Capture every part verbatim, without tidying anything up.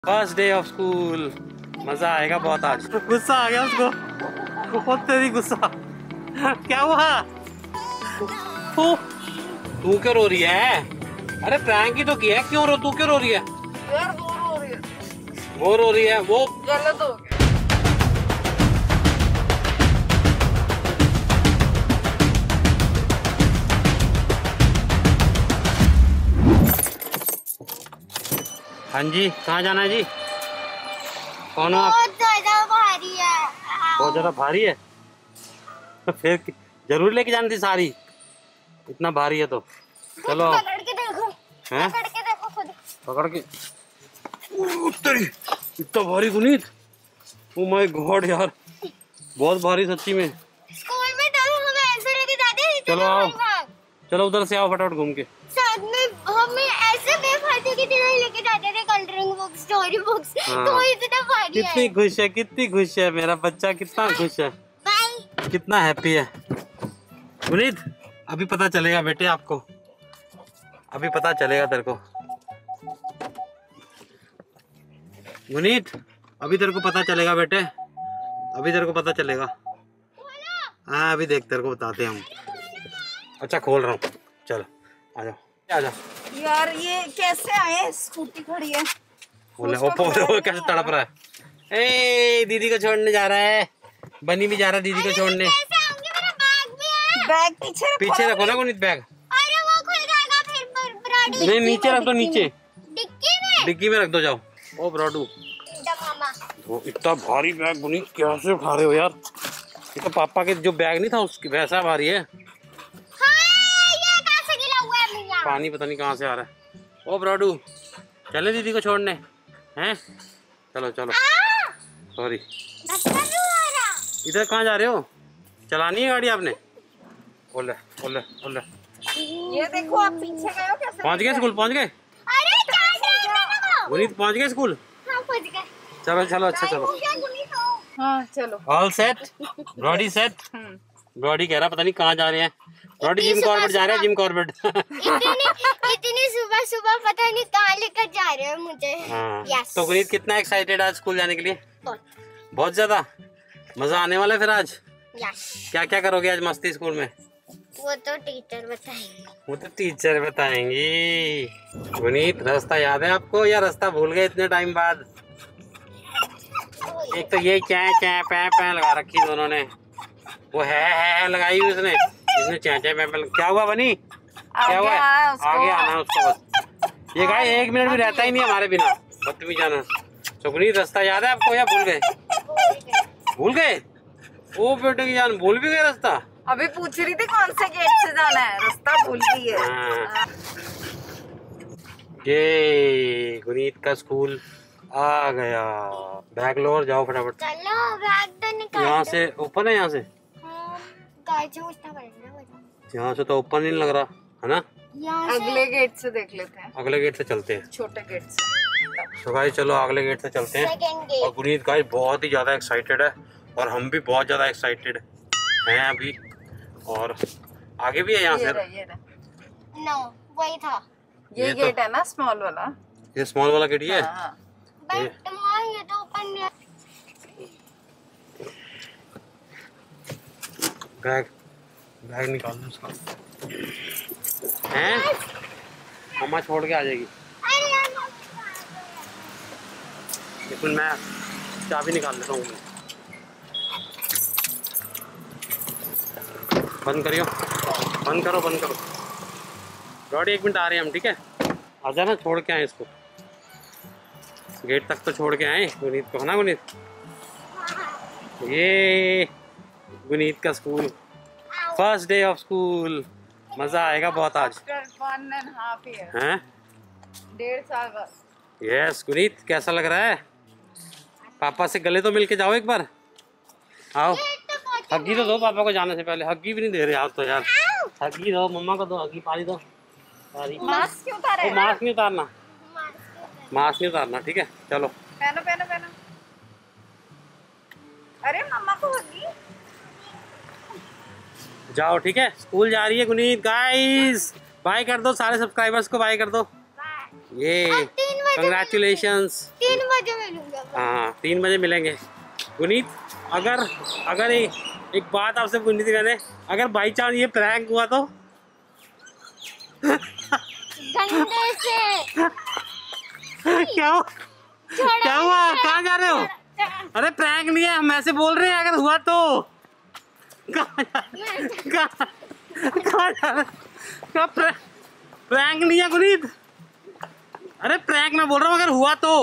First day of school, मजा आएगा बहुत आज। गुस्सा आ गया उसको, बहुत तेरी गुस्सा। क्या हुआ? तू क्यों रो रही है? अरे प्रैंक ही तो किया है, क्यों रो? तू क्यों रो रही है? यार वो रो रही है। वो रो रही है, वो गलत हो गया। हाँ जी, कहाँ जाना है जी? कौन हो आप? बहुत ज्यादा भारी है। बहुत ज्यादा भारी है? फिर जरूर लेके जानी थी सारी, इतना भारी है तो। चलो पकड़ के देखो, हैं? पकड़ के देखो खुद। पकड़ के तेरी, इतना भारी गुनीत, ओ माय गॉड यार, बहुत भारी सच्ची में। स्कूल में तो हमें ऐसे लेके जाते हैं। चलो आओ, चलो उधर से आओ फटाफट घूम के। साथ में हमें ऐसे बेफालतू की तरह लेके जाते थे, कलरिंग बुक, स्टोरी बुक्स। हाँ। तो इतना भारी है। कितनी खुश है, कितनी खुश है मेरा बच्चा, कितना खुश है, बाय। कितना हैप्पी है। गुनीत अभी पता चलेगा बेटे आपको, अभी पता चलेगा तेरे को। गुनीत अभी तेरे को पता चलेगा बेटे, अभी तेरे को पता चलेगा। हाँ अभी देख, तेरे को बताते हैं हम। अच्छा खोल रहा हूँ, चलो आ जाओ, आ जाओ। यार ये कैसे आए? स्कूटी खड़ी है। बोले ओपो, ओपो कैसे तड़प रहा है। ए दीदी को छोड़ने जा रहा है, बनी भी जा रहा है दीदी को छोड़ने। कैसे आऊंगी? मेरा बैग भी है। बैग पीछे रखो। पीछे रखो ना गुनीत बैग। अरे वो खुल जाएगा फिर बर- बराडी। नहीं नीचे रख दो, नीचे डिक्की में। डिग्गी में रख दो, जाओ। ओ ब्राडू, मामा। वो इतना भारी बैग गुनीत कैसे उठा रहे हो यार? ये तो पापा के जो बैग नहीं था उसकी वैसा भारी है। पानी पता नहीं कहाँ से आ रहा है। ओ ब्राडू चले दीदी को छोड़ने हैं? चलो चलो, सॉरी। इधर कहाँ जा रहे हो? चलानी है गाड़ी आपने? बोले बोले बोले। ये देखो आप पीछे गए हो कैसे? पहुँच गए स्कूल, पहुँच गए गुनीत, पहुँच गए स्कूल। हाँ पहुँच गए। चलो चलो, अच्छा चलो। हाँ चलो। ऑल सेट, ब्रॉडी सेट। ब्रॉडी कह रहा पता नहीं कहाँ जा रहे हैं। ब्रॉडी जिम कॉर्बेट जा रहे हैं, जिम कॉर्बेट। इतनी इतनी सुबह सुबह पता नहीं कहाँ लेकर जा रहे हैं मुझे। हाँ। Yes. तो गुनीत कितना एक्साइटेड आज स्कूल जाने के लिए? बहुत। बहुत ज्यादा मजा आने वाला है फिर आज। Yes. क्या क्या करोगे आज मस्ती स्कूल में? वो तो टीचर बताएंगे। वो तो टीचर बताएंगी। गुनीत रास्ता याद है आपको या रास्ता भूल गए इतने टाइम बाद? एक तो ये क्या क्या पै पै लगा रखी दोनों ने, वो है, है, है लगाई हुई उसने, इसने चा चा पै पै। क्या हुआ बनी? क्या हुआ? आगे आना है उसको बस। ये गाय एक मिनट भी रहता ही नहीं हमारे बिना, बदतमीज जाना। तो गुनीत रास्ता याद है आपको या भूल गए? भूल गए? ओ बेटे की जान, भूल भी गए रास्ता। अभी पूछ रही थी कौन से गेट से जाना है, रास्ता भूल गई है। हाँ। ये गुनीत का स्कूल आ गया। बैग लो और जाओ फटाफट। चलो बैग तो निकाल। यहाँ से ओपन है, यहाँ से हाँ, गाय से पूछना पड़ेगा। यहाँ से तो ओपन नहीं लग रहा है ना। यहाँ से अगले गेट से देख लेते हैं, अगले गेट से चलते हैं। छोटे गेट से। तो गाइस चलो अगले गेट से चलते हैं। सेकंड और गेट। गुनीत गाइस बहुत ही ज्यादा एक्साइटेड है और हम भी बहुत ज्यादा एक्साइटेड हैं अभी। और आगे भी है यहाँ ये से। रहा, ये रहा। नो वही था। ये, ये तो- गेट है ना स्मॉल वाला। ये स्मॉल वाला गेट ही है। हाँ। बट माँ ये तो ओपन है। बैग बैग निकाल दो उसका। हैं? मम्मा छोड़ के आ जाएगी। अरे यार एक मिनट मैं चाबी निकाल लेता हूँ। बंद करियो, बंद करो, बंद करो। रॉडी एक मिनट आ रहे हैं हम, ठीक है? आ जाना, छोड़ के आए इसको, गेट तक तो छोड़ के आए गुनीत को, है ना गुनीत? ये गुनीत का school, first day of school, मजा आएगा बहुत आज। वन एंड हाफ ईयर, हैं? डेढ़ साल बाद। यस गुनीत, कैसा लग रहा है? पापा से गले तो मिल के जाओ एक बार, आओ। हग्गी तो दो पापा को जाने से पहले। हग्गी भी नहीं दे रहे आप तो यार। हग्गी दो, मम्मा को दो, हग्गी पानी दो। मास्क क्यों उतारे? ओ, मास्क नहीं उतारना, मास्क नहीं उतारना, ठीक है? चलो पहनो पहनो पहनो। अरे मम्मा को हगी। जाओ, ठीक है? स्कूल जा रही है गुनीत। गाइस बाय कर दो, सारे सब्सक्राइबर्स को बाय कर दो। ये तीन बजे कंग्रेचुलेशंस। तीन बजे मिलूंगा। हाँ तीन बजे मिलेंगे। गुनीत अगर अगर एक, एक बात आपसे पूछनी थी मैंने, अगर बाई चांस ये प्रैंक हुआ तो गंदे से क्या हुआ? क्या हुआ? कहाँ जा रहे हो? अरे प्रैंक नहीं है, हम ऐसे बोल रहे हैं अगर हुआ तो। कहाँ जा कहाँ कहाँ जा रहे? क्या प्रैंक? प्रैंक नहीं है गुनीत। अरे प्रैंक मैं बोल रहा हूँ अगर हुआ तो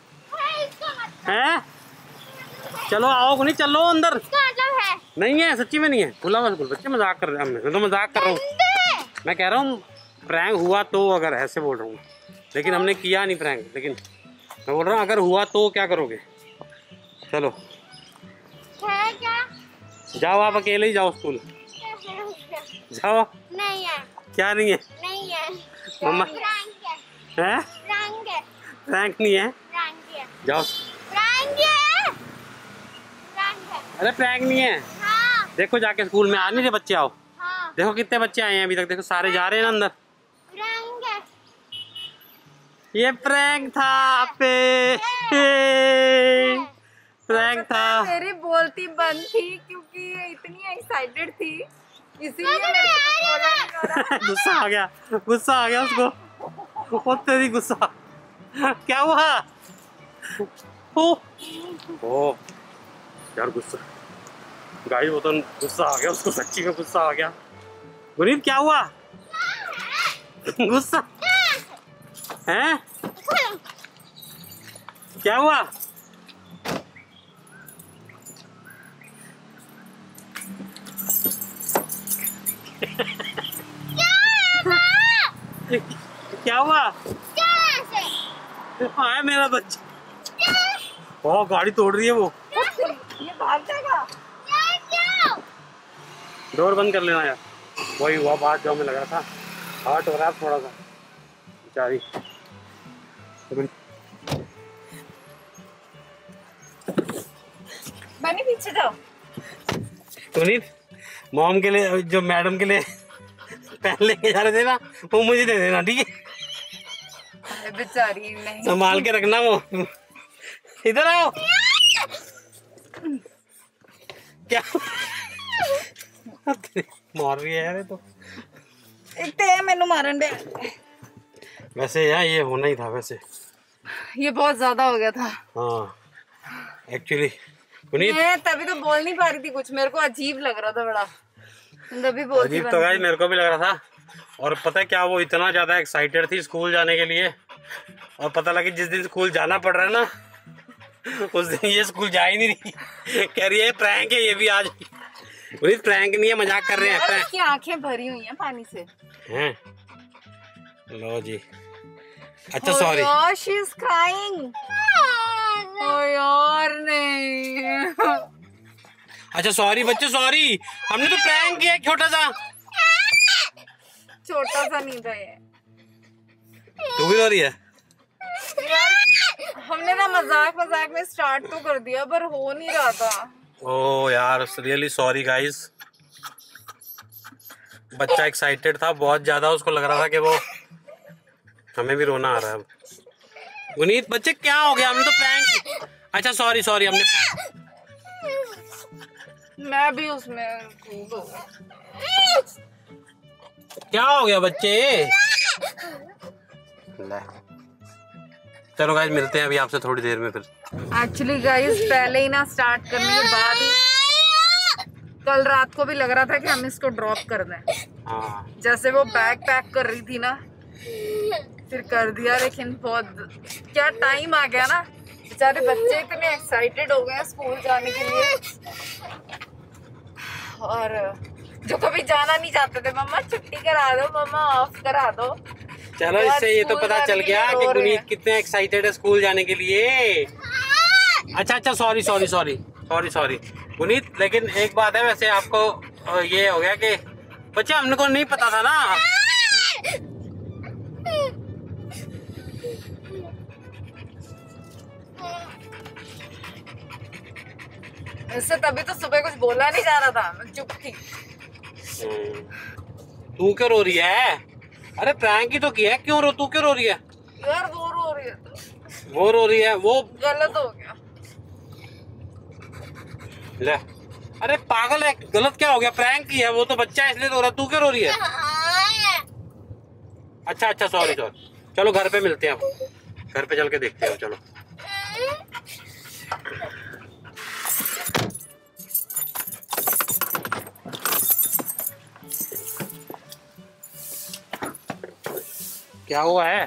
है। चलो आओ गुनीत, चलो अंदर। मतलब है नहीं है, सच्ची में नहीं है, खुला बस बच्चे मजाक कर रहे हैं। मैं तो मजाक कर रहा हूँ। मैं कह रहा हूँ प्रैंक हुआ तो, अगर ऐसे बोल रहा हूँ, लेकिन हमने किया नहीं प्रैंक। लेकिन मैं बोल रहा हूँ अगर हुआ तो क्या करोगे? चलो है क्या? जाओ, आप अकेले ही जाओ स्कूल जाओ। नहीं है। क्या नहीं है? नहीं है। मम्मा प्रैंक है। है? प्रैंक है। प्रैंक नहीं है, प्रैंक है। जाओ। प्रैंक है। प्रैंक है। अरे प्रैंक नहीं है। हाँ देखो जाके स्कूल में आ नहीं रहे बच्चे, आओ। हाँ देखो कितने बच्चे आए हैं अभी तक, देखो सारे जा रहे हैं ना अंदर। प्रैंक है। ये प्रैंक था आप पे, प्रैंक था। मेरी बोलती बंद थी क्योंकि ये इतनी एक्साइटेड थी, इसीलिए मेरे को बोला नहीं हो रहा। गुस्सा आ गया, गुस्सा आ गया उसको। वो तेरी गुस्सा। क्या हुआ? ओ ओ यार गुस्सा, गाइस वो तो गुस्सा आ गया उसको, सच्ची में गुस्सा आ गया। गुनीत क्या हुआ? गुस्सा है? क्या हुआ? क्या हुआ? आया मेरा बच्चा। ओ गाड़ी तोड़ रही है वो। ये भाग जाएगा। डोर बंद कर लेना यार। वही हुआ बात जो हमें लग रहा था। हर्ट हो रहा है थोड़ा सा बेचारी। बनी पीछे जाओ। पुनीत मॉम के लिए, जो मैडम के लिए पहन लेके जा रहे थे ना, वो मुझे दे देना, ठीक है? बेचारी नहीं, संभाल के रखना वो। इधर आओ। क्या मार रही है यार ये तो। इतने मैनू मारन दे। वैसे यार ये होना ही था वैसे। ये बहुत ज्यादा हो गया था। हाँ एक्चुअली पुनीत, मैं तभी तो बोल नहीं पा रही थी कुछ, मेरे को अजीब लग रहा था बड़ा, तभी बोलती अजीब बंद तो थी। गाइस मेरे को भी लग रहा था। और पता है क्या, वो इतना ज्यादा एक्साइटेड थी स्कूल जाने के लिए, और पता लगा जिस दिन स्कूल जाना पड़ रहा है ना, उस दिन ये स्कूल जा ही नहीं रही। कह रही है प्रैंक है ये भी आज। पुनीत प्रैंक नहीं है, मजाक कर रहे हैं। यार, उसकी आंखें भरी हुई हैं पानी से। हैं? लो जी। अच्छा सॉरी। यार शी इज क्राइंग। ओ यार नहीं। अच्छा सॉरी बच्चे, सॉरी। हमने तो प्रैंक किया छोटा सा। छोटा सा नहीं था ये। तू भी रो रही है? यार हमने ना मजाक मजाक में स्टार्ट तो कर दिया पर हो नहीं रहा था। ओ यार रियली सॉरी गाइस। बच्चा एक्साइटेड था बहुत ज्यादा, उसको लग रहा था कि वो, हमें भी रोना आ रहा है। गुनीत बच्चे क्या हो गया? हमने तो प्रैंक। अच्छा सॉरी सॉरी हमने। मैं भी उसमें खूब हो गई। क्या हो गया बच्चे? ले। चलो गाइस मिलते हैं अभी आपसे थोड़ी देर में फिर। एक्चुअली गाइस पहले ही ना स्टार्ट करने के बाद ही कल रात को भी लग रहा था कि हम इसको ड्रॉप कर दें। हाँ जैसे वो बैग पैक कर रही थी ना, फिर कर दिया, लेकिन बहुत क्या टाइम आ गया ना, बेचारे बच्चे इतने एक्साइटेड हो गए स्कूल जाने के लिए, और जो कभी जाना नहीं चाहते थे, मम्मा छुट्टी करा दो, मम्मा ऑफ करा दो। चलो इससे ये तो पता चल गया कि गुनीत कितने एक्साइटेड है स्कूल जाने के लिए। अच्छा अच्छा sorry sorry sorry sorry sorry Guneet, लेकिन एक बात है वैसे, आपको ये हो गया कि बच्चे हमने को नहीं पता था ना। इससे तभी तो सुबह कुछ बोला नहीं जा रहा था, मैं चुप थी। तू क्यों रो रही है? अरे प्रैंक ही तो किया है, क्यों रो, तू क्यों रो रही है? यार वो रो रही है तो वो रो रही है, वो गलत हो गया। ले, अरे पागल है, गलत क्या हो गया? प्रैंक की है, वो तो बच्चा है इसलिए रो रहा है, तू क्यों रो रही है? अच्छा अच्छा सॉरी सॉरी, चलो घर पे मिलते हैं, अब घर पे चल के देखते हैं, चलो। क्या हुआ है?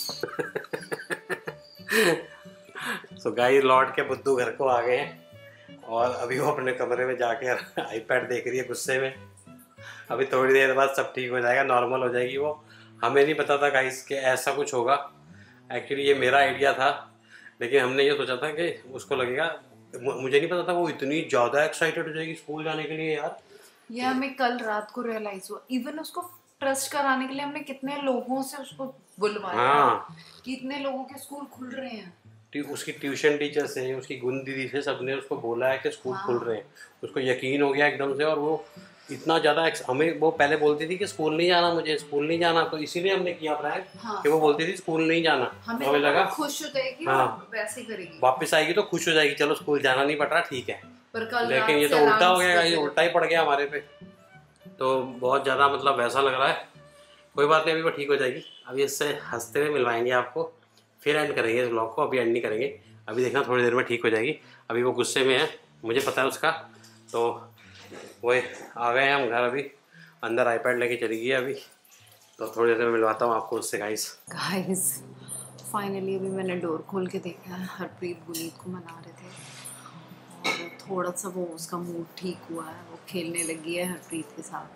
सो गाइस लौट के बुद्धू घर को आ गए हैं और अभी वो अपने कमरे में जाके आईपैड देख रही है गुस्से में। अभी थोड़ी देर बाद सब ठीक हो जाएगा, नॉर्मल हो जाएगी वो। हमें नहीं पता था गाइस कि ऐसा कुछ होगा। एक्चुअली ये मेरा आइडिया था, लेकिन हमने ये सोचा था कि उसको लगेगा, मुझे नहीं पता था वो इतनी ज़्यादा एक्साइटेड हो जाएगी स्कूल जाने के लिए यार। ये हमें कल रात को रियलाइज हुआ। इवन उसको ट्रस्ट कराने के लिए हमने कितने लोगों से उसको बुलवाया। हाँ, कितने लोगों के स्कूल खुल रहे हैं। उसकी ट्यूशन टीचर से, उसकी गुन दीदी से, सबने उसको बोला है कि स्कूल हाँ। खुल रहे हैं। उसको यकीन हो गया एकदम से, और वो इतना ज़्यादा, हमें वो पहले बोलती थी कि स्कूल नहीं जाना, मुझे स्कूल नहीं जाना, तो इसीलिए हमने किया प्रैंक। हाँ। कि वो बोलती थी स्कूल नहीं जाना, हमें, हमें लगा खुश हो जाएगी। हाँ, वैसे ही करेगी, वापस आएगी तो खुश हो जाएगी, चलो स्कूल जाना नहीं पड़ रहा, ठीक है। पर कल लेकिन ये तो उल्टा हो गया, ये उल्टा ही पड़ गया हमारे पे, तो बहुत ज़्यादा मतलब वैसा लग रहा है। कोई बात नहीं, अभी वो ठीक हो जाएगी। अभी इससे हंसते हुए मिलवाएंगे आपको, फिर एंड करेंगे इस ब्लॉग को। अभी एंड नहीं करेंगे, अभी देखना थोड़ी देर में ठीक हो जाएगी। अभी वो गुस्से में है, मुझे पता है उसका, तो वो आ गए हैं हम घर। अभी अंदर आईपैड लेके चली गई अभी, तो थोड़ी देर में मिलवाता हूँ आपको उससे। गाइस गाइस फाइनली अभी मैंने डोर खोल के देखा है, हरप्रीत गुनीत को मना रहे थे और थोड़ा सा वो उसका मूड ठीक हुआ है, वो खेलने लगी है हरप्रीत के साथ।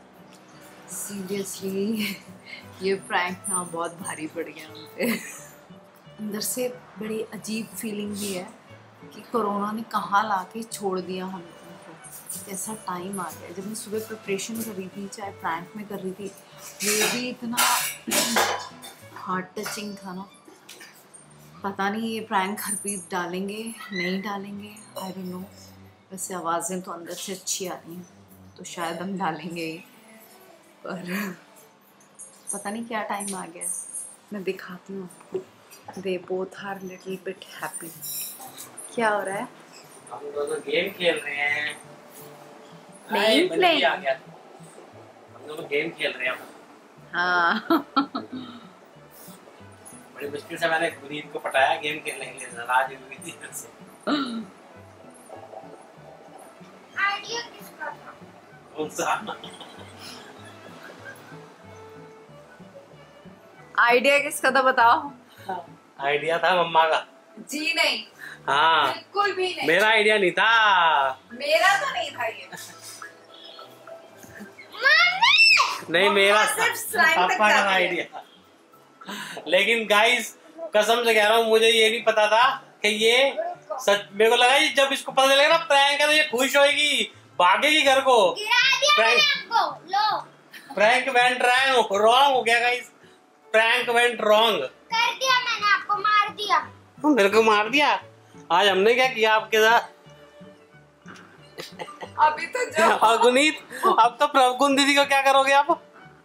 सीरियसली ये प्रैंक ना बहुत भारी पड़ गया मुझे। अंदर से बड़ी अजीब फीलिंग भी है कि कोरोना ने कहाँ लाके छोड़ दिया हम लोगों को। ऐसा टाइम आ गया, जब मैं सुबह प्रिपरेशन कर रही थी, चाहे प्रैंक में कर रही थी, ये भी इतना हार्ट टचिंग था ना। पता नहीं ये प्रैंक हरप्रीत डालेंगे नहीं डालेंगे, आई डोंट नो। वैसे आवाज़ें तो अंदर से अच्छी आ रही हैं, तो शायद हम डालेंगे ही, पर पता नहीं क्या टाइम आ गया। मैं दिखाती हूँ आपको। They both are little bit happy. क्या हो रहा है? हम दोनों गेम खेल रहे हैं। नहीं प्लेइंग, हम दोनों गेम खेल रहे हैं। हाँ बड़ी मुश्किल से मैंने गुनीत को पटाया गेम खेलने के लिए, नाराज हुई थी उससे। आइडिया किसका था? कौन सा आइडिया किसका था बताओ? आइडिया था मम्मा का। जी नहीं, हाँ बिल्कुल भी नहीं, मेरा आइडिया नहीं था। मेरा तो नहीं था ये। नहीं मेरा सिर्फ पापा का आइडिया। लेकिन गाइस कसम से कह रहा हूँ, मुझे ये नहीं पता था कि ये सच। मेरे को लगा जब इसको पता चलेगा ना प्रैंक है तो ये खुश होएगी, भागेगी घर को। प्रैंक वेंट रॉन्ग रॉन्ग हो गया गाइस, प्रैंक वेंट रॉन्ग कर दिया मैंने, आपको मार दिया। मेरे को मार दिया? आज हमने क्या किया आपके साथ? अभी तो जो और गुनीत, अब तो प्रभगुन दीदी को क्या करोगे आप?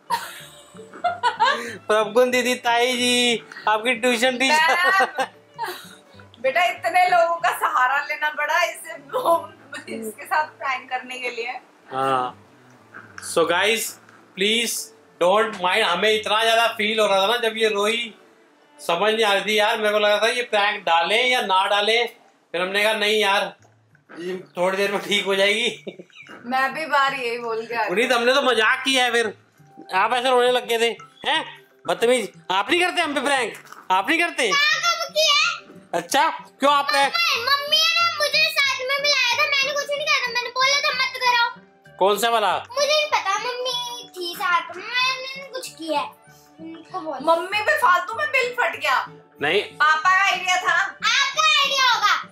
प्रभगुन दीदी, ताई जी, आपकी ट्यूशन टीचर। बेटा इतने लोगों का सहारा लेना पड़ा इसे इसके साथ प्रैंक करने के लिए। हाँ, so guys please don't mind. हमें इतना ज्यादा फील हो रहा था ना जब ये रोई, समझ नहीं आ रही थी यार। मेरे को लगा था ये प्रैंक डालें या ना डालें, फिर हमने कहा नहीं यार थोड़ी देर में ठीक हो जाएगी। मैं भी बार यही बोल के आ पुनीत, हमने तो मजाक किया है, फिर आप ऐसे रोने लग गए थे। हैं बदतमीज, आप नहीं करते हम पे प्रैंक? आप नहीं करते? अच्छा क्यों आप प्रैंक? मम्मी ने मुझे साथ में मिलाया था, मैंने कुछ नहीं कहा था, मैंने बोला था मत करो। कौन सा वाला? मुझे नहीं पता, मम्मी थी साथ में, मैंने कुछ किया है। मम्मी पे फालतू में बिल फट गया। नहीं, पापा का आइडिया था। आपका आइडिया होगा।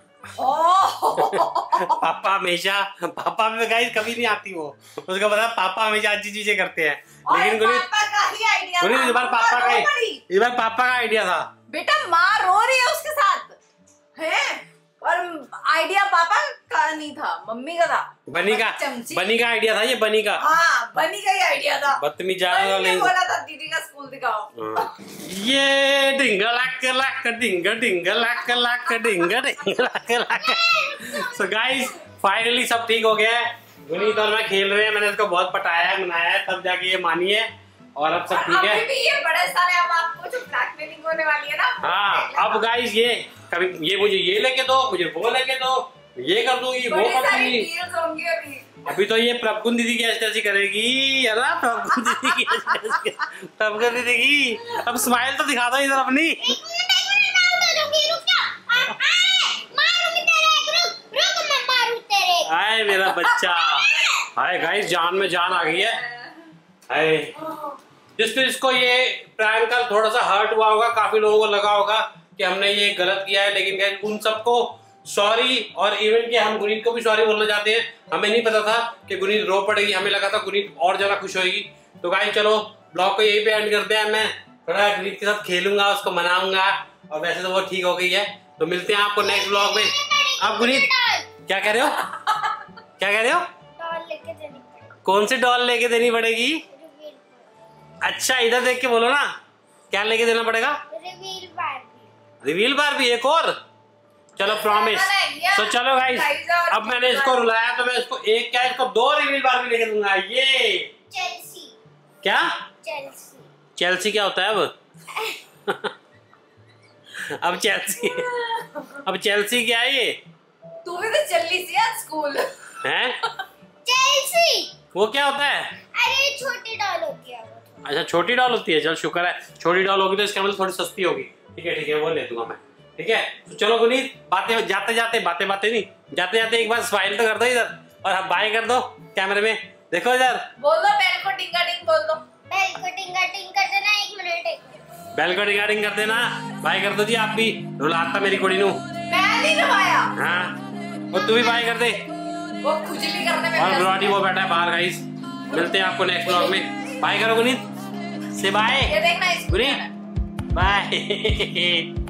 पापा हमेशा, पापा में गाइस कभी नहीं आती वो, उसका पता पापा हमेशा अच्छी चीजें करते हैं। लेकिन गुनीत, पापा का ही आइडिया था। इस बार पापा का इस बार पापा का आइडिया था। बेटा माँ रो रही है उसके साथ है, और आइडिया पापा का तुम्हारा नहीं था, मम्मी का था। बनी का चमची। बनी का आइडिया था ये, बनी का। हाँ बनी का ही आइडिया था। बदतमीज बनी ने बोला था दीदी का स्कूल दिखाओ। ये डिंगा लक लक डिंगा डिंगा लक लक डिंगा डिंगा लक लक। सो गाइस फाइनली सब ठीक हो गया है। गुनीत और मैं खेल रहे हैं, मैंने इसको बहुत पटाया है, मनाया है, तब जाके ये मानी है और अब सब ठीक है। अभी भी ये बड़े सारे अब आपको जो ब्लैकमेलिंग होने वाली है ना। हाँ अब गाइस ये कभी ये मुझे ये लेके दो, मुझे वो लेके दो, ये कर दूंगी वो कर दूंगी। अभी अभी तो ये प्रभकुन दीदी की ऐसी ऐसी करेगी है ना, प्रभकुन दीदी की ऐसी ऐसी प्रभकुन दीदी की। अब स्माइल तो दिखा दो इधर अपनी। हाय मेरा बच्चा, हाय गाइस जान में जान आ गई है। हाय जिसको जिसको ये प्रैंक का थोड़ा सा हर्ट हुआ होगा, काफी लोगों को लगा होगा कि हमने ये गलत किया है, लेकिन गाइस उन सबको सॉरी। और इवन कि हम गुनीत को भी सॉरी बोलना चाहते हैं। हमें नहीं पता था कि गुनीत रो पड़ेगी, हमें लगा था गुनीत और ज्यादा खुश होगी। तो गाइस चलो ब्लॉग को यही पे एंड करते हैं। मैं थोड़ा गुनीत के साथ खेलूंगा, उसको मनाऊंगा, और वैसे तो वो ठीक हो गई है। तो मिलते हैं आपको नेक्स्ट ब्लॉग में। अब गुनीत क्या कह रहे हो, क्या कह रहे हो? डॉल लेके देनी पड़ेगी। कौन सी डॉल लेके देनी पड़ेगी? अच्छा इधर देख के बोलो ना, क्या लेके देना पड़ेगा? Reveal Barbie. रिवील बारबी एक और? चलो प्रॉमिस। तो चलो गाइस अब मैंने इसको रुलाया तो मैं इसको एक क्या इसको दो रिवील बारबी लेके दूंगा। ये चेल्सी। क्या? चेल्सी। चेल्सी क्या होता है अब? अब चेल्सी अब चेल्सी क्या है ये? तू भी तो चली सी आज स्कूल हैं? चेल्सी वो क्या होता है? अरे छोटी डॉल होती है वो। अच्छा छोटी डॉल होती है, चल शुक्र है छोटी डॉल होगी तो इसका मतलब थोड़ी सस्ती होगी। ठीक है ठीक है वो ले दूंगा मैं। ठीक है तो चलो गुनीत बातें जाते जाते बातें बातें नहीं जाते जाते एक बार स्माइल तो कर दो इधर, और अब बाय कर दो कैमरे में, देखो इधर। बोल दो बेल को टिंगा टिंग बोल दो। बेल को टिंगा टिंग कर देना। एक मिनट एक मिनट। बेल को रिगार्डिंग कर देना। बाय कर दो जी आप भी, रुलाता मेरी कुड़ी नू। मैं नहीं दबाया। हाँ और तू भी बाय कर दे। वो खुजली करने में। और ब्रॉडी वो बैठा है बाहर गाइस। मिलते हैं आपको नेक्स्ट ब्लॉग में। बाय करो गुनीत से बाय। ये देखना गुनीत बाय।